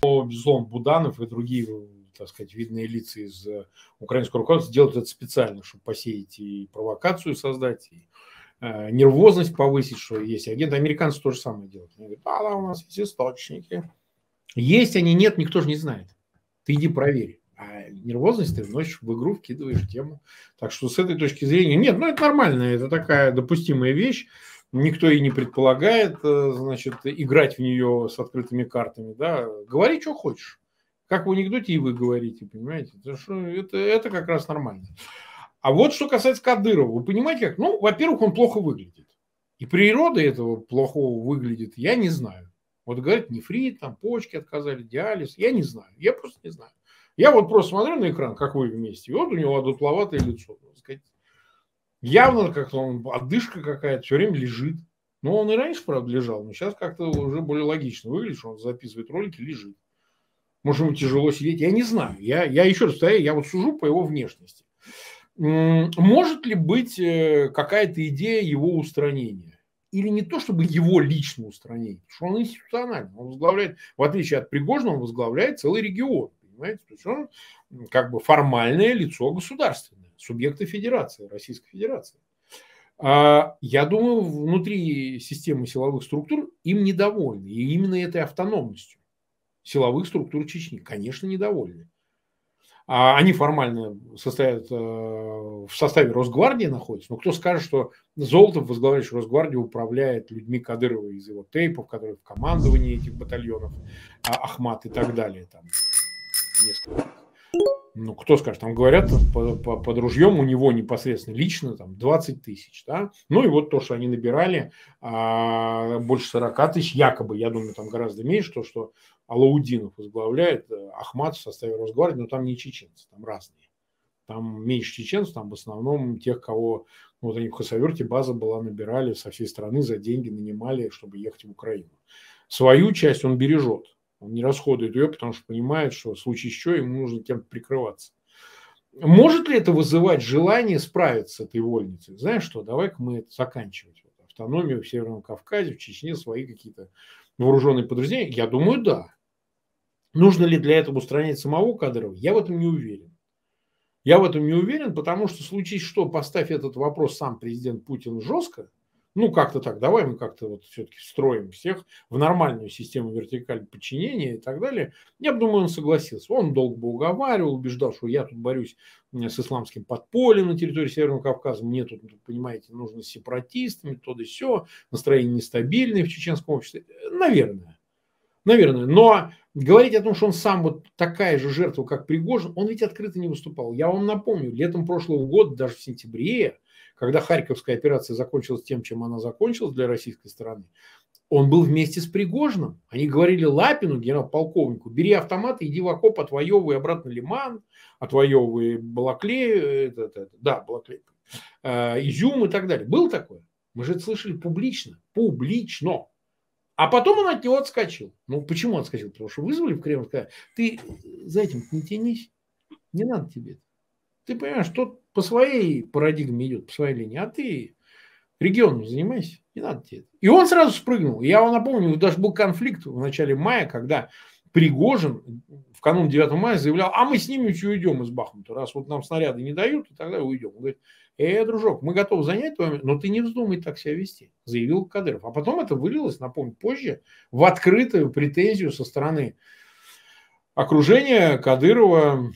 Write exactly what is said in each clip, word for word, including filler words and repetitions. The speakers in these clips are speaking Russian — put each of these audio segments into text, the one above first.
безусловно, Буданов и другие, так сказать, видные лица из украинского руководства делают это специально, чтобы посеять и провокацию создать, и э, нервозность повысить, что есть агенты. Американцы то же самое делают. Они говорят, да, да, у нас есть источники. Есть они, нет, никто же не знает. Ты иди проверь. А нервозность ты вносишь в игру, вкидываешь тему. Так что с этой точки зрения, нет, ну это нормально, это такая допустимая вещь. Никто и не предполагает, значит, играть в нее с открытыми картами. Да? Говори, что хочешь. Как в анекдоте и вы говорите, понимаете? Это, что, это, это как раз нормально. А вот что касается Кадырова. Вы понимаете как? Ну, во-первых, он плохо выглядит. И природа этого плохого выглядит, я не знаю. Вот говорят, нефрит, там почки отказали, диализ. Я не знаю. Я просто не знаю. Я вот просто смотрю на экран, как вы вместе. И вот у него одутловатое лицо. Так сказать. Явно как-то он, отдышка какая-то, все время лежит. Ну, он и раньше, правда, лежал, но сейчас как-то уже более логично выглядит, что он записывает ролики, лежит. Может, ему тяжело сидеть, я не знаю. Я, я еще раз повторяю, я вот сужу по его внешности. Может ли быть какая-то идея его устранения? Или не то, чтобы его лично устранение, потому что он институциональный. Он возглавляет, в отличие от Пригожина, он возглавляет целый регион. Понимаете? То есть он как бы формальное лицо государственное, субъекта федерации, Российской Федерации. Я думаю, внутри системы силовых структур им недовольны. И именно этой автономностью силовых структур Чечни, конечно, недовольны. Они формально состоят в составе Росгвардии находятся. Но кто скажет, что Золотов, возглавляющий Росгвардию, управляет людьми Кадырова из его тейпов, которые в командовании этих батальонов, Ахмат и так далее. Там несколько. Ну, кто скажет, там говорят, под, под ружьем у него непосредственно лично там двадцать тысяч, да, ну и вот то, что они набирали а, больше сорока тысяч, якобы, я думаю, там гораздо меньше, то, что Алаудинов возглавляет, Ахмат в составе Росгвардии, но там не чеченцы, там разные, там меньше чеченцев, там в основном тех, кого, ну, вот они в Хасавюрте, база была, набирали со всей страны, за деньги нанимали, чтобы ехать в Украину. Свою часть он бережет. Он не расходует ее, потому что понимает, что в случае чего ему нужно кем-то прикрываться. Может ли это вызывать желание справиться с этой вольницей? Знаешь что, давай-ка мы это заканчивать. Автономию в Северном Кавказе, в Чечне, свои какие-то вооруженные подразделения? Я думаю, да. Нужно ли для этого устранять самого Кадырова? Я в этом не уверен. Я в этом не уверен, потому что, случись что, поставь этот вопрос сам президент Путин жестко, ну, как-то так, давай мы как-то вот все-таки встроим всех в нормальную систему вертикального подчинения и так далее. Я думаю, он согласился. Он долго бы уговаривал, убеждал, что я тут борюсь с исламским подпольем на территории Северного Кавказа. Мне тут, понимаете, нужно с сепаратистами, то да сё, настроение нестабильное в чеченском обществе. Наверное. Наверное. Но говорить о том, что он сам вот такая же жертва, как Пригожин, он ведь открыто не выступал. Я вам напомню, летом прошлого года, даже в сентябре, когда Харьковская операция закончилась тем, чем она закончилась для российской стороны, он был вместе с Пригожиным. Они говорили Лапину, генерал-полковнику, бери автомат и иди в окоп, отвоевывай обратно Лиман, отвоевывай Балаклею, это, это, это, да, Балаклею, э, Изюм и так далее. Было такое? Мы же это слышали публично. Публично. А потом он от него отскочил. Ну, почему отскочил? Потому что вызвали в Кремль, сказали, ты за этим не тянись, не надо тебе это. Ты понимаешь, тот по своей парадигме идет, по своей линии, а ты регионом занимайся, не надо тебе это. И он сразу спрыгнул. Я вам напомню, даже был конфликт в начале мая, когда Пригожин в канун девятого мая заявлял, а мы с ними еще уйдем из Бахмута, раз вот нам снаряды не дают, и тогда уйдем. Он говорит, э, дружок, мы готовы занять твое, но ты не вздумай так себя вести, заявил Кадыров. А потом это вылилось, напомню, позже в открытую претензию со стороны окружения Кадырова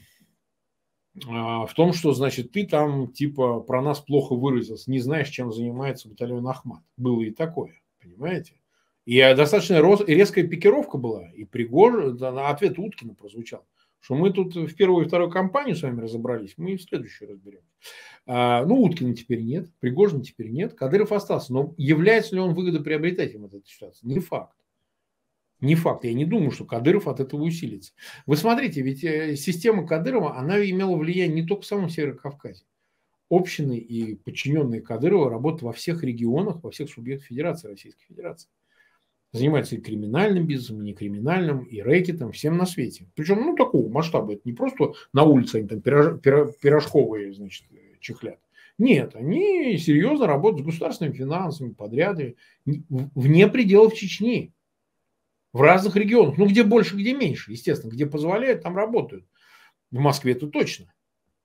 в том, что, значит, ты там типа про нас плохо выразился, не знаешь, чем занимается батальон Ахмат. Было и такое, понимаете? И достаточно резкая пикировка была, и Пригожин, на ответ Уткина прозвучал, что мы тут в первую и вторую кампанию с вами разобрались, мы и в следующую разберем. А, ну, Уткина теперь нет, Пригожина теперь нет, Кадыров остался. Но является ли он выгодоприобретателем от этой ситуации? Не факт. Не факт. Я не думаю, что Кадыров от этого усилится. Вы смотрите, ведь система Кадырова, она имела влияние не только в самом Северо-Кавказе. Общины и подчиненные Кадырова работают во всех регионах, во всех субъектах Федерации, Российской Федерации. Занимаются и криминальным бизнесом, и некриминальным, и рэкетом, всем на свете. Причем, ну, такого масштаба. Это не просто на улице они там пирож, пирожковые, значит, чехлят. Нет, они серьезно работают с государственными финансами, подряды, вне пределов Чечни. В разных регионах. Ну, где больше, где меньше. Естественно, где позволяют, там работают. В Москве это точно.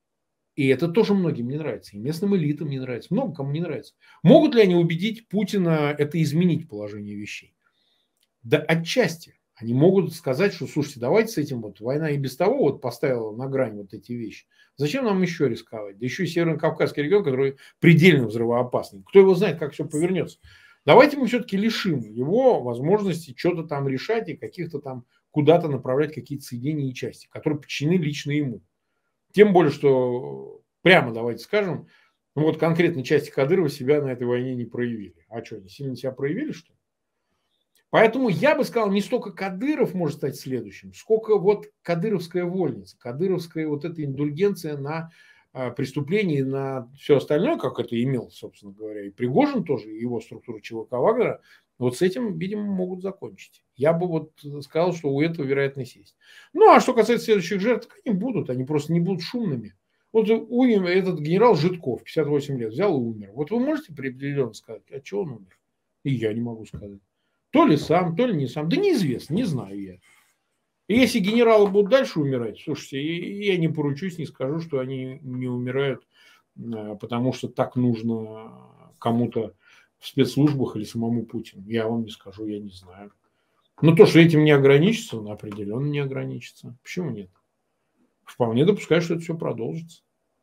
И это тоже многим не нравится. И местным элитам не нравится. Много кому не нравится. Могут ли они убедить Путина это изменить положение вещей? Да отчасти. Они могут сказать, что, слушайте, давайте с этим вот война и без того вот поставила на грань вот эти вещи. Зачем нам еще рисковать? Да еще и Северо-Кавказский регион, который предельно взрывоопасный. Кто его знает, как все повернется. Давайте мы все-таки лишим его возможности что-то там решать и каких-то там куда-то направлять какие-то соединения и части, которые подчинены лично ему. Тем более, что прямо давайте скажем, ну вот конкретно части Кадырова себя на этой войне не проявили. А что, они сильно себя проявили, что ли? Поэтому я бы сказал, не столько Кадыров может стать следующим, сколько вот кадыровская вольница, кадыровская вот эта индульгенция на а, преступления и на все остальное, как это имел, собственно говоря, и Пригожин тоже, и его структура ЧВК Вагнера, вот с этим, видимо, могут закончить. Я бы вот сказал, что у этого вероятность есть. Ну, а что касается следующих жертв, они будут, они просто не будут шумными. Вот умер этот генерал Житков, пятьдесят восемь лет, взял и умер. Вот вы можете определенно сказать, от чего он умер? И я не могу сказать. То ли сам, то ли не сам. Да неизвестно, не знаю я. И если генералы будут дальше умирать, слушайте, я не поручусь, не скажу, что они не умирают, потому что так нужно кому-то в спецслужбах или самому Путину. Я вам не скажу, я не знаю. Но то, что этим не ограничится, он определенно не ограничится. Почему нет? Вполне допускаю, что это все продолжится.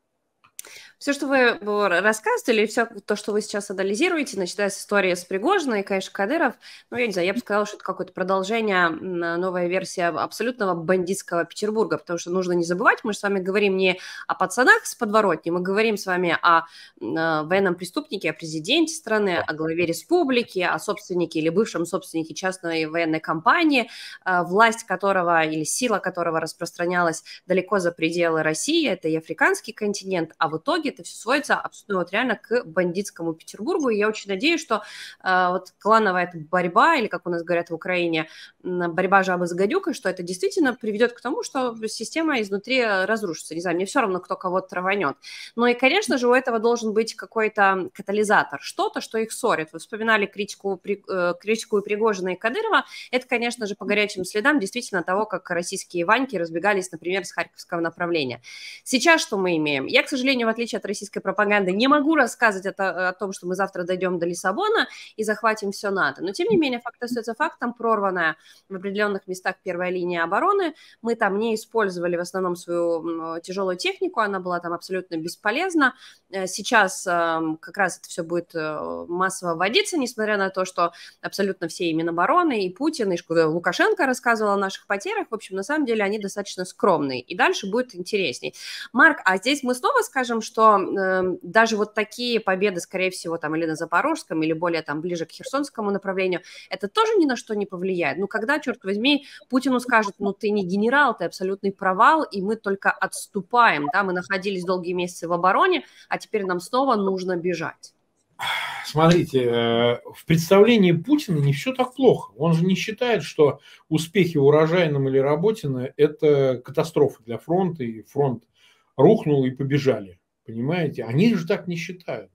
Все, что вы рассказывали, или все то, что вы сейчас анализируете, начиная с истории с Пригожиной и, конечно, Кадыров, ну, я не знаю, я бы сказала, что это какое-то продолжение, новая версия абсолютного бандитского Петербурга, потому что нужно не забывать, мы же с вами говорим не о пацанах с подворотни, мы говорим с вами о военном преступнике, о президенте страны, о главе республики, о собственнике или бывшем собственнике частной военной компании, власть которого или сила которого распространялась далеко за пределы России, это и африканский континент, а в итоге это все сводится абсолютно вот реально к бандитскому Петербургу, и я очень надеюсь, что э, вот клановая эта борьба, или как у нас говорят в Украине, борьба жабы с гадюкой, что это действительно приведет к тому, что система изнутри разрушится. Не знаю, мне все равно, кто кого-то траванет. Но и, конечно же, у этого должен быть какой-то катализатор, что-то, что их ссорит. Вы вспоминали критику, э, критику и Пригожина, и Кадырова. Это, конечно же, по горячим следам действительно того, как российские Ваньки разбегались, например, с Харьковского направления. Сейчас что мы имеем? Я, к сожалению, в отличие от российской пропаганды, не могу рассказывать о, о том, что мы завтра дойдем до Лиссабона и захватим все НАТО. Но, тем не менее, факт остается фактом. Прорванная в определенных местах первая линия обороны. Мы там не использовали в основном свою тяжелую технику. Она была там абсолютно бесполезна. Сейчас как раз это все будет массово вводиться, несмотря на то, что абсолютно все и Минобороны, и Путин, и Лукашенко рассказывал о наших потерях. В общем, на самом деле они достаточно скромные. И дальше будет интересней. Марк, а здесь мы снова скажем, что э, даже вот такие победы, скорее всего, там или на Запорожском, или более там ближе к Херсонскому направлению, это тоже ни на что не повлияет. Ну, когда, черт возьми, Путину скажут, ну, ты не генерал, ты абсолютный провал, и мы только отступаем, да, мы находились долгие месяцы в обороне, а теперь нам снова нужно бежать. Смотрите, в представлении Путина не все так плохо. Он же не считает, что успехи в Урожайном или Работино – это катастрофа для фронта, и фронт рухнул и побежали. Понимаете? Они же так не считают.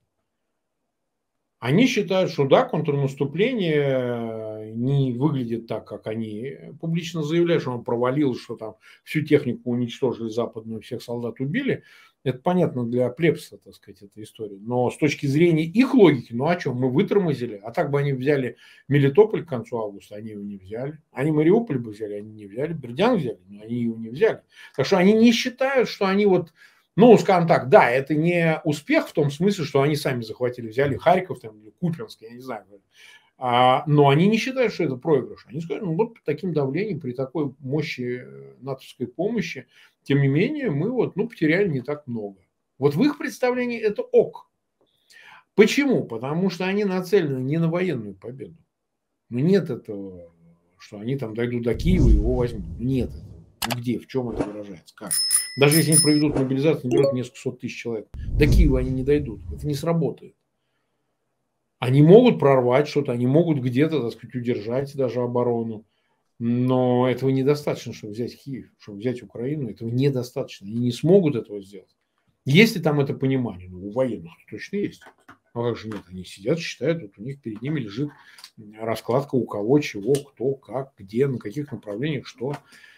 Они считают, что да, контрнаступление не выглядит так, как они публично заявляют, что он провалил, что там всю технику уничтожили западную, всех солдат убили. Это понятно для плебса, так сказать, эта история. Но с точки зрения их логики, ну о чем? Мы вытормозили. А так бы они взяли Мелитополь к концу августа, они его не взяли. Они Мариуполь бы взяли, они не взяли. Бердянск взяли, но они его не взяли. Так что они не считают, что они вот, ну, скажем так, да, это не успех в том смысле, что они сами захватили, взяли Харьков там, или Купянск, я не знаю. А, но они не считают, что это проигрыш. Они скажут, ну вот при таким давлением, при такой мощи натовской помощи, тем не менее, мы вот, ну, потеряли не так много. Вот в их представлении это ок. Почему? Потому что они нацелены не на военную победу. Ну, нет этого, что они там дойдут до Киева и его возьмут. Нет этого. Ну, где, в чем это выражается? Как? Даже если они проведут мобилизацию, наберут несколько сот тысяч человек, до Киева они не дойдут. Это не сработает. Они могут прорвать что-то, они могут где-то, так сказать, удержать даже оборону. Но этого недостаточно, чтобы взять Киев, чтобы взять Украину. Этого недостаточно. Они не смогут этого сделать. Есть ли там это понимание? Ну, у военных точно есть. А как же нет? Они сидят, считают, вот у них перед ними лежит раскладка у кого, чего, кто, как, где, на каких направлениях, что.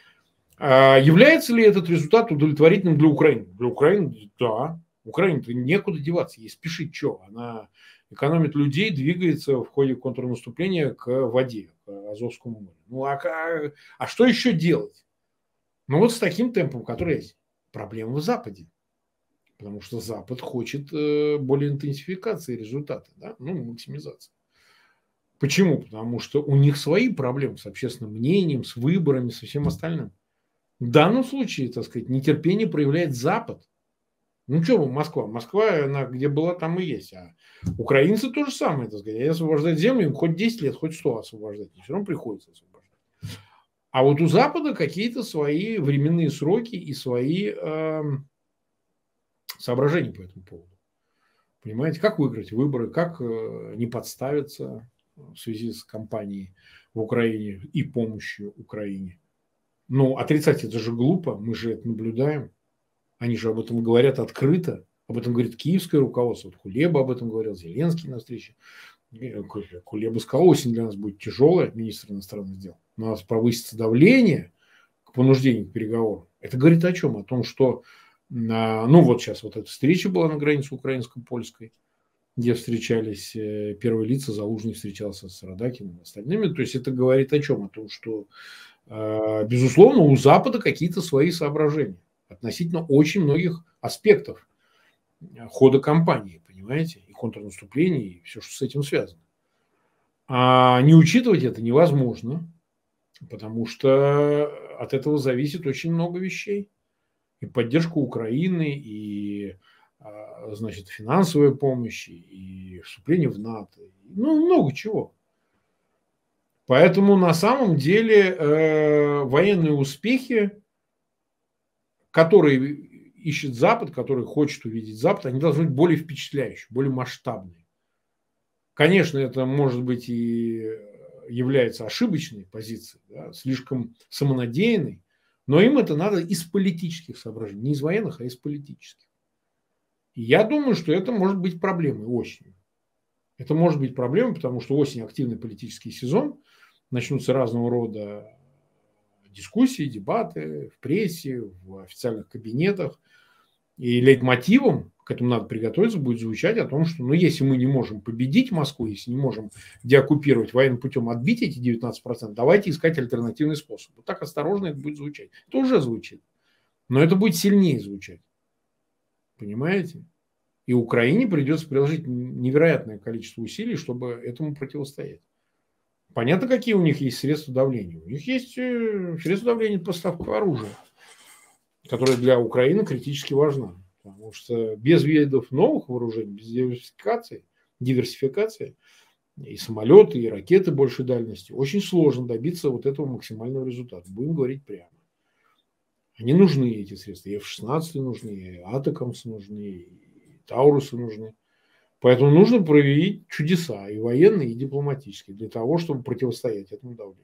А является ли этот результат удовлетворительным для Украины? Для Украины, да. Украине-то некуда деваться, ей спешить что? Она экономит людей, двигается в ходе контрнаступления к воде, к Азовскому морю. Ну а, а, а что еще делать? Ну вот с таким темпом, который есть. Проблема в Западе. Потому что Запад хочет э, более интенсификации результата, да? Ну, максимизации. Почему? Потому что у них свои проблемы с общественным мнением, с выборами, со всем остальным. В данном случае, так сказать, нетерпение проявляет Запад. Ну, что Москва? Москва, она где была, там и есть. А украинцы то же самое, так сказать. Они освобождают землю, им хоть десять лет, хоть сто освобождать. Все равно приходится освобождать. А вот у Запада какие-то свои временные сроки и свои э, соображения по этому поводу. Понимаете, как выиграть выборы, как э, не подставиться в связи с кампанией в Украине и помощью Украине. Ну, отрицать это же глупо, мы же это наблюдаем. Они же об этом говорят открыто, об этом говорит киевское руководство. Вот Кулеба об этом говорил, Зеленский на встрече. Кулеба сказал, осень для нас будет тяжелая, министр иностранных дел. У нас повысится давление к понуждению к переговорам. Это говорит о чем? О том, что, ну вот сейчас вот эта встреча была на границе украинско-польской, где встречались первые лица, Залужный встречался с Радакиным и остальными. То есть это говорит о чем? О том, что, безусловно, у Запада какие-то свои соображения относительно очень многих аспектов хода кампании, понимаете, и контрнаступления, и все, что с этим связано. А не учитывать это невозможно, потому что от этого зависит очень много вещей. И поддержка Украины, и, значит, финансовая помощь, и вступление в НАТО, ну, много чего. Поэтому на самом деле э, военные успехи, которые ищет Запад, который хочет увидеть Запад, они должны быть более впечатляющие, более масштабные. Конечно, это может быть и является ошибочной позицией, да, слишком самонадеянной, но им это надо из политических соображений, не из военных, а из политических. И я думаю, что это может быть проблемой осенью. Это может быть проблемой, потому что осень активный политический сезон, начнутся разного рода дискуссии, дебаты в прессе, в официальных кабинетах. И лейтмотивом, к этому надо приготовиться, будет звучать о том, что ну, если мы не можем победить Москву, если не можем деоккупировать военным путем, отбить эти девятнадцать процентов, давайте искать альтернативный способ. Вот так осторожно это будет звучать. Это уже звучит. Но это будет сильнее звучать. Понимаете? И Украине придется приложить невероятное количество усилий, чтобы этому противостоять. Понятно, какие у них есть средства давления. У них есть средства давления поставка оружия, которая для Украины критически важна. Потому что без видов новых вооружений, без диверсификации, диверсификации и самолеты, и ракеты большей дальности, очень сложно добиться вот этого максимального результата. Будем говорить прямо. Они нужны, эти средства. И эф шестнадцать нужны, и Атакамс нужны, и Таурусы нужны. Поэтому нужно проявить чудеса и военные, и дипломатические для того, чтобы противостоять этому давлению.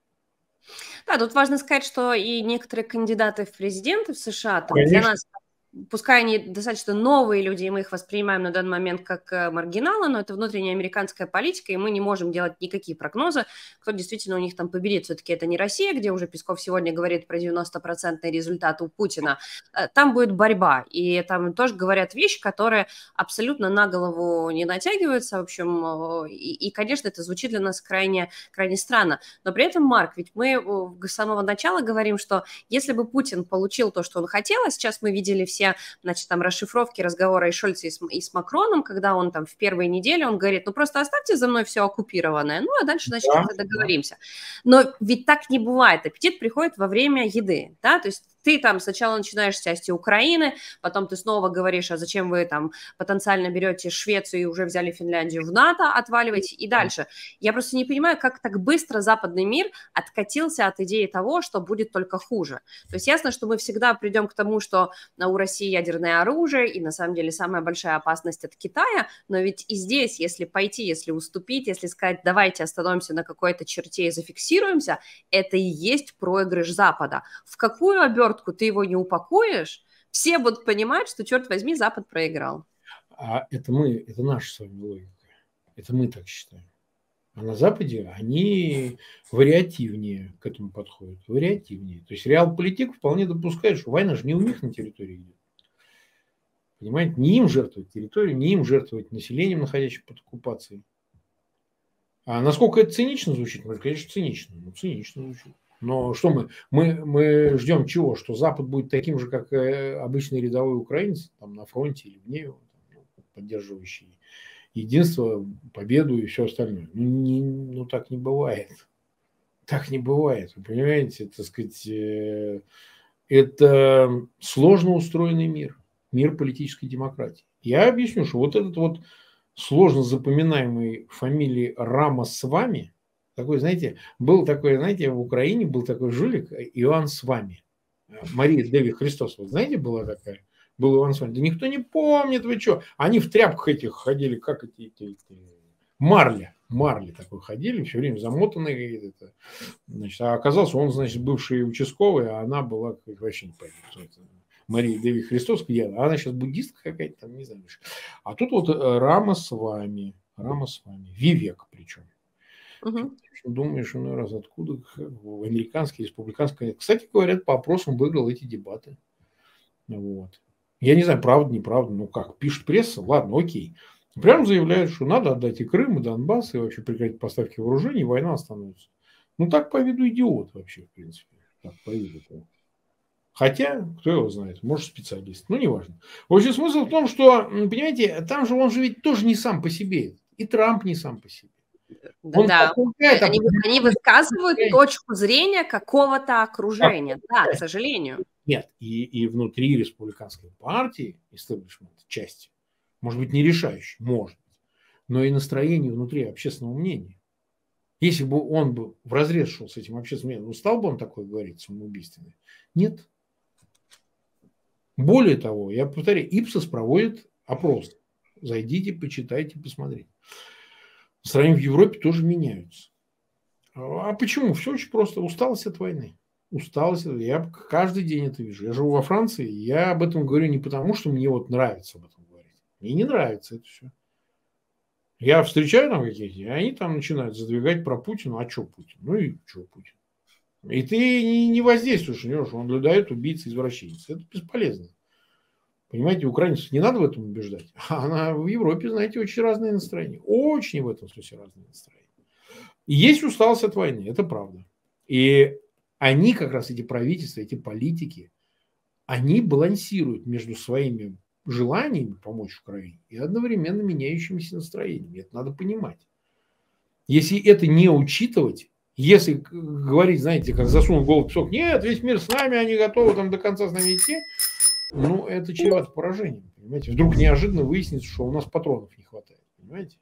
Да, тут важно сказать, что и некоторые кандидаты в президенты в США, там, для нас, пускай они достаточно новые люди, и мы их воспринимаем на данный момент как маргиналы, но это внутренняя американская политика, и мы не можем делать никакие прогнозы, кто действительно у них там победит. Все-таки это не Россия, где уже Песков сегодня говорит про девяносто процентов результат у Путина. Там будет борьба, и там тоже говорят вещи, которые абсолютно на голову не натягиваются, в общем, и, и конечно, это звучит для нас крайне, крайне странно. Но при этом, Марк, ведь мы с самого начала говорим, что если бы Путин получил то, что он хотел, а сейчас мы видели все значит, там расшифровки разговора и Шольца, и с, и с Макроном, когда он там в первые недели, он говорит, ну просто оставьте за мной все оккупированное, ну а дальше, значит, да, договоримся. Но ведь так не бывает, аппетит приходит во время еды, да, то есть ты там сначала начинаешь с части Украины, потом ты снова говоришь, а зачем вы там потенциально берете Швецию и уже взяли Финляндию в НАТО, отваливаете и дальше. Я просто не понимаю, как так быстро западный мир откатился от идеи того, что будет только хуже. То есть ясно, что мы всегда придем к тому, что у России ядерное оружие, и на самом деле самая большая опасность от Китая, но ведь и здесь, если пойти, если уступить, если сказать, давайте остановимся на какой-то черте и зафиксируемся, это и есть проигрыш Запада. В какую обертку ты его не упакуешь, все будут понимать, что, черт возьми, Запад проиграл. А это мы, это наша с вами логика. Это мы так считаем. А на Западе они вариативнее к этому подходят. Вариативнее. То есть реалполитик вполне допускает, что война же не у них на территории идет. Понимаете, не им жертвовать территорию, не им жертвовать населением, находящимся под оккупацией. А насколько это цинично звучит? Ну, конечно, цинично. Ну, цинично звучит. Но что мы? Мы, мы ждем чего? Что Запад будет таким же, как обычный рядовой украинец, там на фронте или вне его, поддерживающий единство, победу и все остальное. Ну, не, ну, так не бывает. Так не бывает. Вы понимаете, так сказать, это сложно устроенный мир. Мир политической демократии. Я объясню, что вот этот вот сложно запоминаемый фамилии Рамасвами, такой, знаете, был такой, знаете, в Украине был такой жулик Иоанн Свами. Мария Деви Христос, вот знаете, была такая? Был Иоанн Свами. Да никто не помнит, вы что? Они в тряпках этих ходили, как эти, эти, эти марля. Марли такой ходили, все время замотанные. Это, значит, а оказалось, он, значит, бывший участковый, а она была, вообще не понятно, кто это. Мария Деви Христос, где она? Она сейчас буддистка какая-то, там, не знаю. А тут вот Рамасвами, Рамасвами, Вивек причем. Угу. Думаешь, ну раз откуда американский, республиканский. Кстати, говорят, по опросам выиграл эти дебаты. Вот. Я не знаю, правда, неправда, ну как, пишет пресса, ладно, окей. Прямо заявляют, что надо отдать и Крым, и Донбасс, и вообще прекратить поставки вооружений, и война остановится. Ну так по виду идиот вообще, в принципе. Так, по виду. Хотя, кто его знает, может специалист, ну неважно. В общем, смысл в том, что, понимаете, там же он же ведь тоже не сам по себе. И Трамп не сам по себе. Он да, они, они высказывают точку зрения какого-то окружения, да, да, к сожалению. Нет, и, и внутри республиканской партии, истеблишмент, части, может быть, не решающий, может быть, но и настроение внутри общественного мнения. Если бы он бы вразрез шел с этим общественным мнением, ну, стал бы он такое говорить, самоубийственное? Нет. Более того, я повторяю, Ипсос проводит опрос. Зайдите, почитайте, посмотрите. Страны в Европе тоже меняются. А почему? Все очень просто. Усталость от войны. Усталость. Я каждый день это вижу. Я живу во Франции, я об этом говорю не потому, что мне вот нравится об этом говорить. Мне не нравится это все. Я встречаю там каких-то, и они там начинают задвигать про Путина. А что Путин? Ну и что Путин? И ты не воздействуешь на него, что он наблюдает убийцы, извращенец. Это бесполезно. Понимаете, украинцев не надо в этом убеждать. А на, в Европе, знаете, очень разные настроения. Очень в этом смысле разные настроения. И есть усталость от войны, это правда. И они, как раз эти правительства, эти политики, они балансируют между своими желаниями помочь Украине и одновременно меняющимися настроениями. Это надо понимать. Если это не учитывать, если говорить, знаете, как засунул голову в песок, нет, весь мир с нами, они готовы там до конца с нами идти, ну, это чревато поражением, понимаете. Вдруг неожиданно выяснится, что у нас патронов не хватает, понимаете.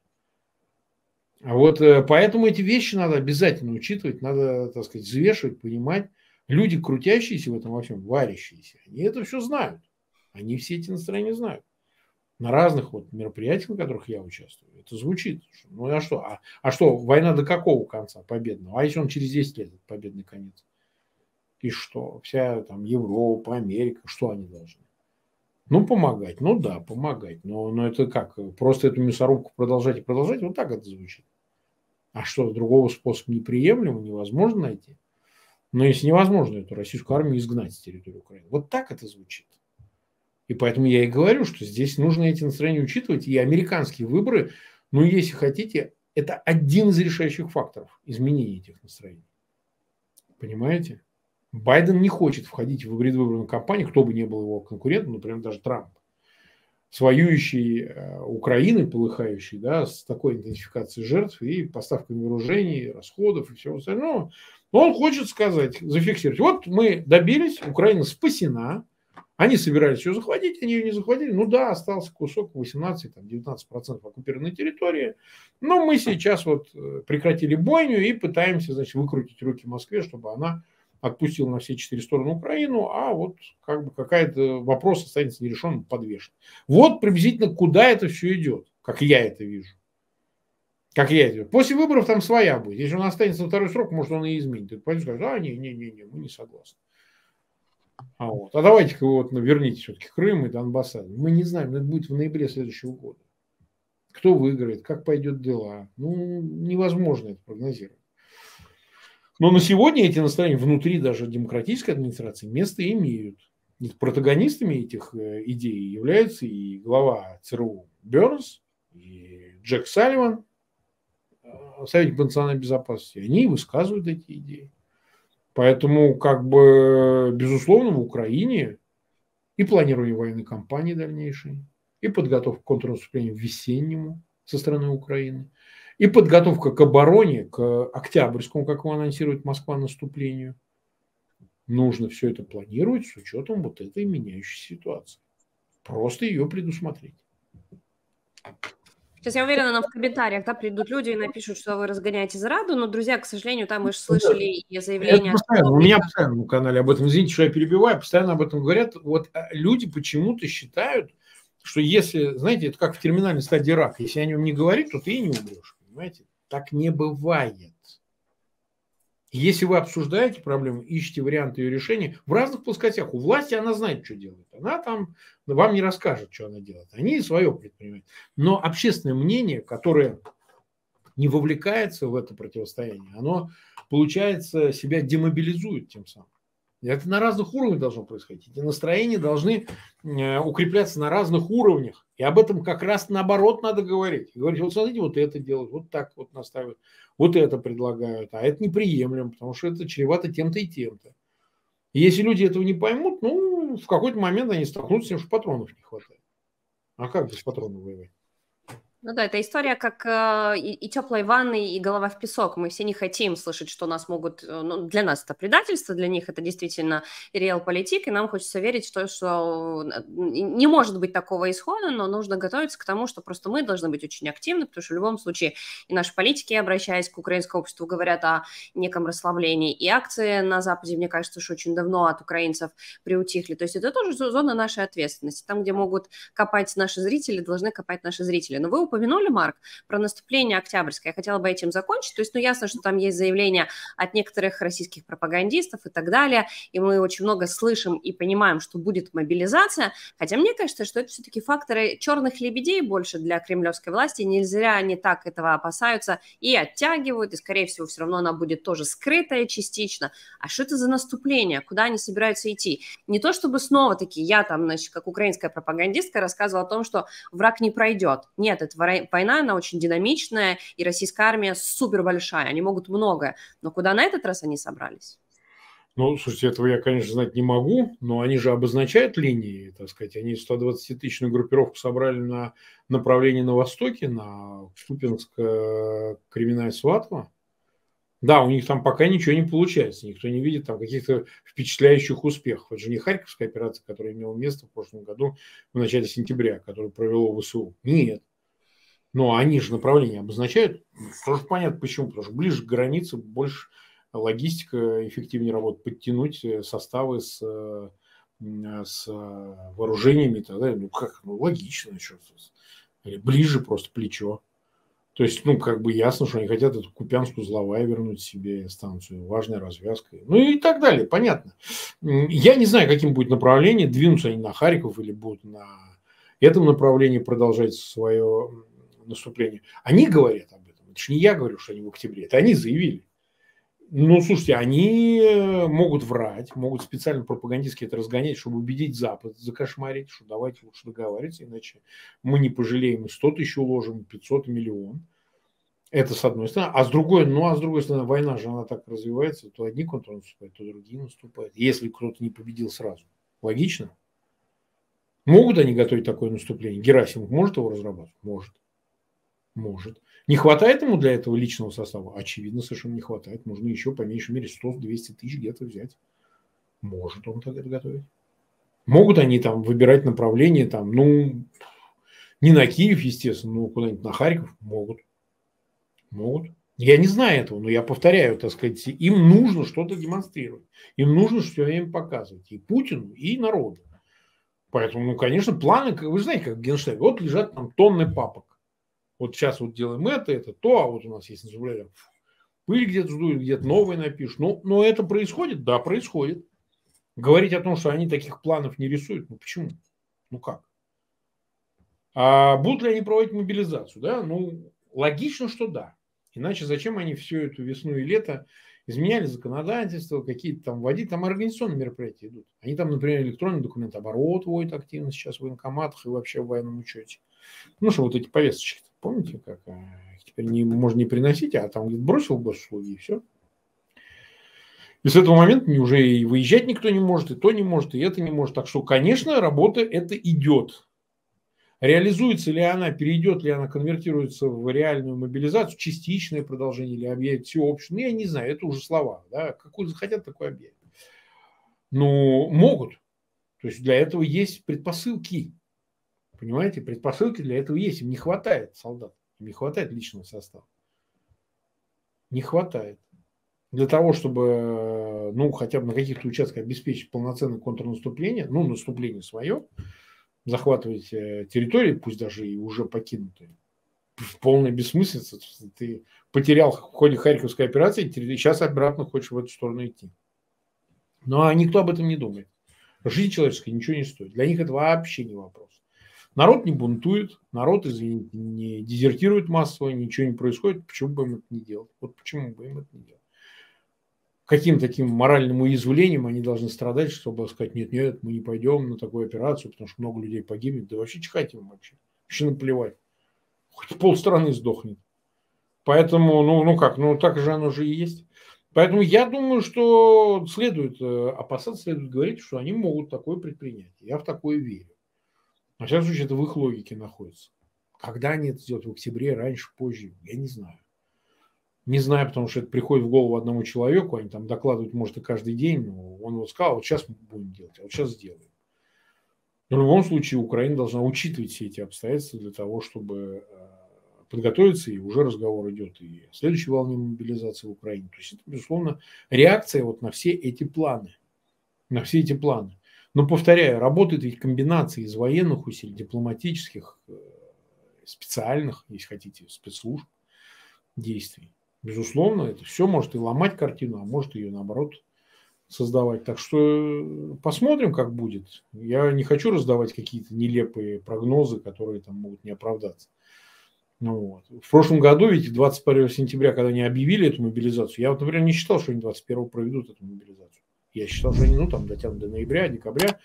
А вот поэтому эти вещи надо обязательно учитывать, надо, так сказать, взвешивать, понимать. Люди, крутящиеся в этом во всем, варящиеся, они это все знают. Они все эти настроения знают. На разных вот мероприятиях, на которых я участвую, это звучит. Ну а что? А, а что, война до какого конца победного? А если он через десять лет, победный конец? И что? Вся там Европа, Америка, что они должны? Ну, помогать. Ну да, помогать. Но, но это как? Просто эту мясорубку продолжать и продолжать? Вот так это звучит. А что, другого способа неприемлемо, невозможно найти? Но если невозможно эту российскую армию изгнать с территории Украины. Вот так это звучит. И поэтому я и говорю, что здесь нужно эти настроения учитывать. И американские выборы, ну, если хотите, это один из решающих факторов изменения этих настроений. Понимаете? Байден не хочет входить в предвыборную кампанию, кто бы ни был его конкурентом, например, даже Трамп, с воюющей Украиной, полыхающей, да, с такой интенсификацией жертв и поставкой вооружений, расходов и всего остального. Но он хочет сказать, зафиксировать, вот мы добились, Украина спасена, они собирались ее захватить, они ее не захватили. Ну да, остался кусок восемнадцать-девятнадцать процентов оккупированной территории. Но мы сейчас вот прекратили бойню и пытаемся, значит, выкрутить руки Москве, чтобы она отпустила на все четыре стороны Украину, а вот как бы какой-то вопрос останется нерешенным, подвешен. Вот приблизительно куда это все идет, как я это вижу. Как я это вижу. После выборов там своя будет. Если он останется на второй срок, может, он и изменит. Ты пойдешь и скажешь, а, не-не-не, мы не согласны. А, вот. А давайте-ка вот ну, верните все-таки Крым и Донбасс. Мы не знаем, но это будет в ноябре следующего года. Кто выиграет, как пойдет дела. Ну, невозможно это прогнозировать. Но на сегодня эти настроения внутри даже демократической администрации место имеют. И протагонистами этих идей являются и глава ЦРУ Бернс, и Джек Салливан, советник по национальной безопасности. Они высказывают эти идеи. Поэтому, как бы, безусловно, в Украине и планирование военной кампании дальнейшей, и подготовка к контрнаступлению весеннему со стороны Украины, и подготовка к обороне, к октябрьскому, как его анонсирует Москва, наступлению. Нужно все это планировать с учетом вот этой меняющей ситуации. Просто ее предусмотреть. Сейчас я уверена, нам в комментариях да, придут люди и напишут, что вы разгоняете зараду, но, друзья, к сожалению, там мы же слышали и заявления... Это постоянно, у меня постоянно на канале об этом, извините, что я перебиваю, постоянно об этом говорят. Вот люди почему-то считают, что если, знаете, это как в терминальной стадии рака, если о нем не говорить, то ты и не умрешь, понимаете? Так не бывает. Если вы обсуждаете проблему, ищете варианты ее решения в разных плоскостях. У власти она знает, что делает. Она там вам не расскажет, что она делает. Они свое предпринимают. Но общественное мнение, которое не вовлекается в это противостояние, оно, получается, себя демобилизует тем самым. И это на разных уровнях должно происходить. Эти настроения должны укрепляться на разных уровнях. И об этом как раз наоборот надо говорить. И говорить, вот смотрите, вот это делают, вот так вот настаивают, вот это предлагают, а это неприемлемо, потому что это чревато тем-то и тем-то. И если люди этого не поймут, ну, в какой-то момент они столкнутся с тем, что патронов не хватает. А как без патронов воевать? Ну да, это история как э, и, и теплой ванны, и голова в песок. Мы все не хотим слышать, что нас могут... Ну, для нас это предательство, для них это действительно реал-политик, и нам хочется верить, что, что не может быть такого исхода, но нужно готовиться к тому, что просто мы должны быть очень активны, потому что в любом случае и наши политики, обращаясь к украинскому обществу, говорят о неком расслаблении, и акции на Западе, мне кажется, что очень давно от украинцев приутихли. То есть это тоже зона нашей ответственности. Там, где могут копать наши зрители, должны копать наши зрители. Но вы упомянули, Марк, про наступление октябрьское. Я хотела бы этим закончить. То есть, ну, ясно, что там есть заявления от некоторых российских пропагандистов и так далее, и мы очень много слышим и понимаем, что будет мобилизация, хотя мне кажется, что это все-таки факторы черных лебедей больше для кремлевской власти, нельзя, они так этого опасаются и оттягивают, и, скорее всего, все равно она будет тоже скрытая частично. А что это за наступление? Куда они собираются идти? Не то, чтобы снова-таки я там, значит, как украинская пропагандистка рассказывала о том, что враг не пройдет. Нет, это война, она очень динамичная, и российская армия супер большая, они могут многое. Но куда на этот раз они собрались? Ну, слушайте, этого я, конечно, знать не могу, но они же обозначают линии, так сказать. Они сто двадцатитысячную группировку собрали на направлении на востоке, на Купинск, Кременная, Сватово. Да, у них там пока ничего не получается, никто не видит там каких-то впечатляющих успехов. Это же не Харьковская операция, которая имела место в прошлом году, в начале сентября, которую провело ВСУ. Нет. Но они же направление обозначают. Тоже понятно почему. Потому что ближе к границе больше логистика эффективнее работает. Подтянуть составы с, с вооружениями и так далее. Ну как? Ну логично. Что? Ближе просто плечо. То есть, ну, как бы ясно, что они хотят эту Купянск-Узловая вернуть себе станцию. Важная развязка. Ну и так далее. Понятно. Я не знаю, каким будет направление. Двинутся они на Харьков или будут на этом направлении продолжать свое наступление. Они говорят об этом. Это же не я говорю, что они в октябре. Это они заявили. Ну, слушайте, они могут врать, могут специально пропагандистски это разгонять, чтобы убедить Запад, закошмарить, что давайте лучше договариваться, иначе мы не пожалеем, и сто тысяч уложим, и пятьсот, и миллион. Это с одной стороны. А с другой, ну, а с другой стороны, война же, она так развивается, то одни контроль наступают, то другие наступают. Если кто-то не победил сразу. Логично? Могут они готовить такое наступление? Герасимов может его разрабатывать? Может. Может. Не хватает ему для этого личного состава? Очевидно, совершенно не хватает. Нужно еще по меньшей мере сто-двести тысяч где-то взять. Может он так это готовить. Могут они там выбирать направление, там, ну, не на Киев, естественно, но куда-нибудь на Харьков? Могут. Могут. Я не знаю этого, но я повторяю, так сказать, им нужно что-то демонстрировать. Им нужно все время показывать. И Путину, и народу. Поэтому, ну, конечно, планы, вы знаете, как в Генштабе, вот лежат там тонны папок. Вот сейчас вот делаем это, это, то, а вот у нас есть пыль где-то сдует, где-то новое напишешь. Ну, но это происходит? Да, происходит. Говорить о том, что они таких планов не рисуют, ну почему? Ну как? А будут ли они проводить мобилизацию? Да? Ну, логично, что да. Иначе зачем они всю эту весну и лето изменяли законодательство, какие-то там вводить, там организационные мероприятия идут. Они там, например, электронный документооборот вводят активно сейчас в военкоматах и вообще в военном учете. Ну, что вот эти повесточки, помните, как теперь не, можно не приносить, а там бросил госуслуги и все. И с этого момента уже и выезжать никто не может, и то не может, и это не может. Так что, конечно, работа это идет. Реализуется ли она, перейдет ли она, конвертируется в реальную мобилизацию, частичное продолжение или объявит всеобщее, ну, я не знаю, это уже слова. Да? Какую захотят, такой объявят. Но могут. То есть для этого есть предпосылки. Понимаете, предпосылки для этого есть. Им не хватает солдат, им не хватает личного состава. Не хватает. Для того, чтобы, ну, хотя бы на каких-то участках обеспечить полноценное контрнаступление, ну, наступление свое, захватывать территории, пусть даже и уже покинутые, в полной бессмыслице. Ты потерял в ходе Харьковской операции, ты сейчас обратно хочешь в эту сторону идти. Но никто об этом не думает. Жизнь человеческая ничего не стоит. Для них это вообще не вопрос. Народ не бунтует, народ, извините, не дезертирует массово, ничего не происходит. Почему бы им это не делать? Вот почему бы им это не делать? Каким таким моральным уязвлением они должны страдать, чтобы сказать, нет, нет, мы не пойдем на такую операцию, потому что много людей погибнет. Да вообще чихать им вообще. Вообще наплевать. Хоть полстраны сдохнет. Поэтому, ну, ну как, ну так же оно же и есть. Поэтому я думаю, что следует опасаться, следует говорить, что они могут такое предпринять. Я в такое верю. На всяком случае, это в их логике находится. Когда они это сделают? В октябре, раньше, позже? Я не знаю. Не знаю, потому что это приходит в голову одному человеку, они там докладывают, может, и каждый день, но он вот сказал, вот сейчас мы будем делать, а вот сейчас сделаем. Но в любом случае Украина должна учитывать все эти обстоятельства для того, чтобы подготовиться, и уже разговор идет и о следующей волне мобилизации в Украине. То есть это, безусловно, реакция вот на все эти планы. На все эти планы. Но, повторяю, работает ведь комбинация из военных усилий, дипломатических, специальных, если хотите, спецслужб действий. Безусловно, это все может и ломать картину, а может ее, наоборот, создавать. Так что посмотрим, как будет. Я не хочу раздавать какие-то нелепые прогнозы, которые там могут не оправдаться. Ну, вот. В прошлом году, ведь двадцать первого сентября, когда они объявили эту мобилизацию, я вот, например, не считал, что они двадцать первого проведут эту мобилизацию. Я считал, что они, ну, там, дотянут до ноября, декабря.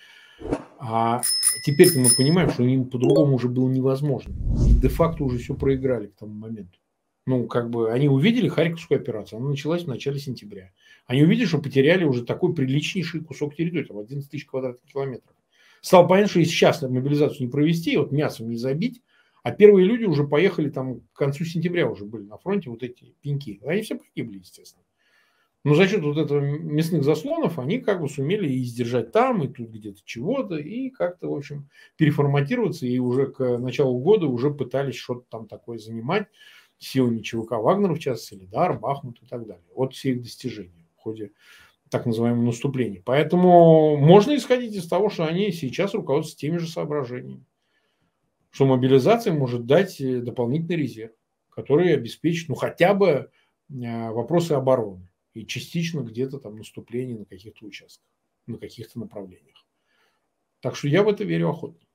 А теперь-то мы понимаем, что им по-другому уже было невозможно. И де-факто уже все проиграли к тому моменту. Ну, как бы, они увидели Харьковскую операцию, она началась в начале сентября. Они увидели, что потеряли уже такой приличнейший кусок территории, там одиннадцать тысяч квадратных километров. Стало понятно, что если сейчас мобилизацию не провести, вот мясом не забить, а первые люди уже поехали там к концу сентября уже были на фронте, вот эти пеньки. Они все погибли, естественно. Но за счет вот этого мясных заслонов они как бы сумели и сдержать там, и тут где-то чего-то, и как-то, в общем, переформатироваться, и уже к началу года уже пытались что-то там такое занимать силами ЧВК Вагнера, в частности, Солидар, Бахмут и так далее. Вот все их достижения в ходе так называемого наступления. Поэтому можно исходить из того, что они сейчас руководствуются теми же соображениями, что мобилизация может дать дополнительный резерв, который обеспечит, ну, хотя бы вопросы обороны и частично где-то там наступление на каких-то участках, на каких-то направлениях. Так что я в это верю охотно.